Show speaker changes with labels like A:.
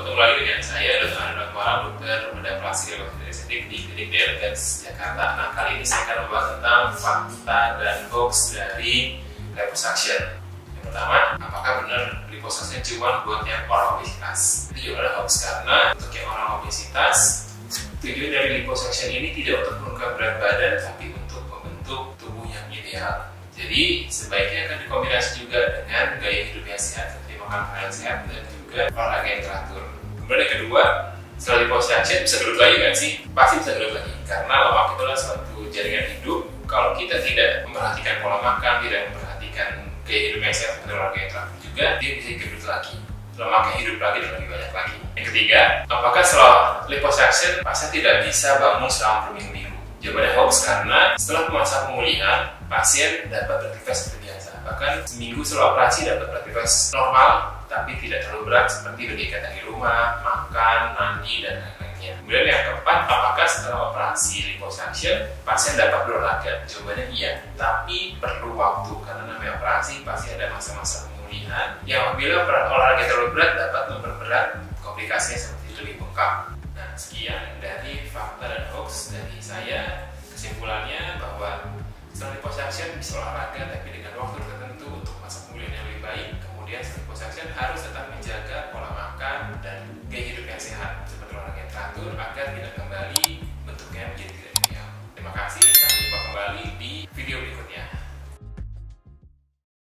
A: Ketemu lagi dengan saya, Dr. Anand Mara, dokter bedah plastik dan estetik di Klinik The Elegance, Jakarta. Nah, kali ini saya akan membahas tentang fakta dan hoax dari liposuction. Yang pertama, apakah benar liposuction cuma buat yang orang obesitas? Itu juga adalah hoax, karena untuk yang orang obesitas, tujuan dari liposuction ini tidak untuk menurunkan berat badan, tapi untuk membentuk tubuh yang ideal. Jadi sebaiknya kan dikombinasi juga dengan gaya hidup yang sehat, seperti makan makanan sehat dan juga olahraga yang teratur. Kemudian yang kedua, setelah liposuction bisa gendut lagi kan sih? Pasti bisa gendut lagi, karena lemak itu adalah suatu jaringan hidup. Kalau kita tidak memperhatikan pola makan, tidak memperhatikan gaya hidup yang sehat dan olahraga yang teratur juga, dia bisa gendut lagi. Lemaknya hidup lagi dan lebih banyak lagi. Yang ketiga, apakah setelah liposuction pasien tidak bisa bangun selama berminggu-minggu? Jawabannya hoax, karena setelah masa pemulihan pasien dapat beraktivitas seperti biasa. Bahkan seminggu setelah operasi dapat beraktivitas normal, tapi tidak terlalu berat seperti berkegiatan di rumah, makan, mandi, dan lain-lainnya. Kemudian yang keempat, apakah setelah operasi liposuction pasien dapat berolahraga? Jawabannya iya, tapi perlu waktu, karena namanya operasi pasti ada masa-masa pemulihan yang apabila olahraga terlalu berat dapat memperberat komplikasinya seperti lebih bengkak. Nah, sekian dari fakta dan hoax dari saya. Kesimpulannya bahwa setelah liposuction bisa olahraga tapi dengan waktu tertentu untuk masa pemulihan yang lebih baik. Kemudian setelah liposuction harus tetap